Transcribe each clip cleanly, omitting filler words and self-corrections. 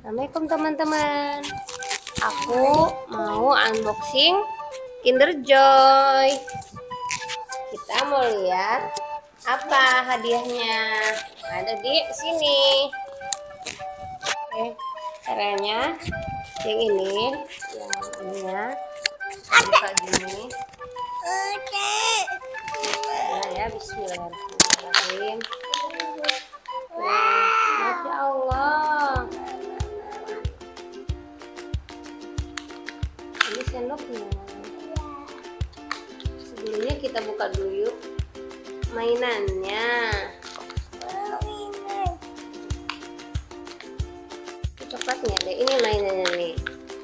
Assalamualaikum teman-teman. Aku mau unboxing Kinder Joy. Kita mau lihat apa hadiahnya. Ada di sini. Oke, caranya yang ini, yang buka gini. Ya, bismillahirrahmanirrahim. Masya Allah. Ini sendoknya. Sebelumnya kita buka dulu yuk mainannya. Coklatnya deh, ini mainannya nih.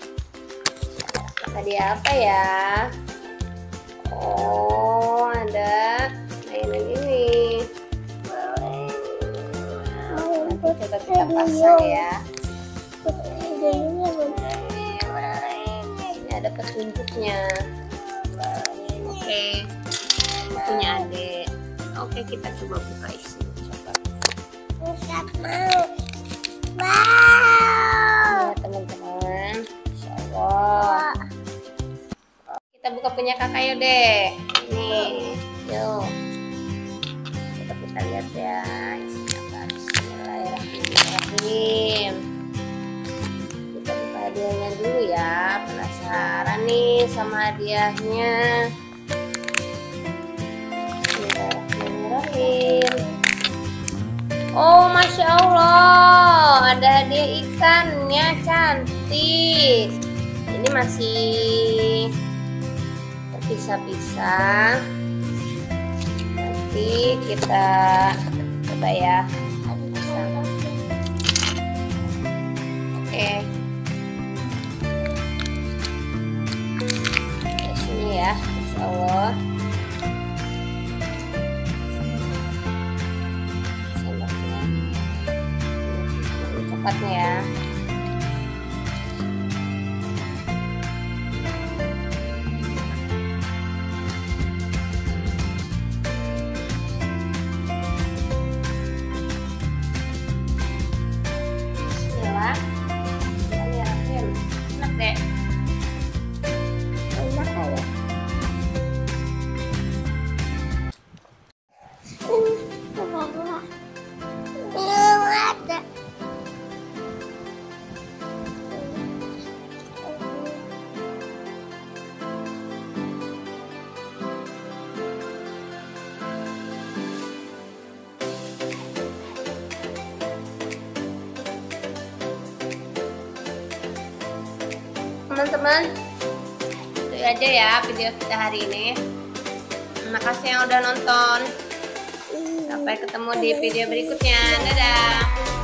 Tadi apa ya? Oh, ada mainan ini. Nanti coba kita pasang ya. Ini ada petunjuknya. Oke, punya adik. Oke, kita coba buka isinya. Ya teman-teman, Insya Allah. Kita buka punya kakak yuk deh. Nih, yuk. Coba kita lihat ya. Bismillahirrahmanirrahim. Kita buka hadiahnya dulu ya. Penasaran nih sama hadiahnya. Bismillahirrahmanirrahim. Oh, Masya Allah, ada hadiah ikannya, cantik. Ini masih terpisah-pisah. Nanti kita coba ya. Oke. Di sini ya, Masya Allah. Coklatnya ya. Bismillahirrahmanirrahim. Enak deh. Enak ya. Teman-teman, itu aja ya video kita hari ini. Terima kasih yang udah nonton. Sampai ketemu di video berikutnya. Dadah.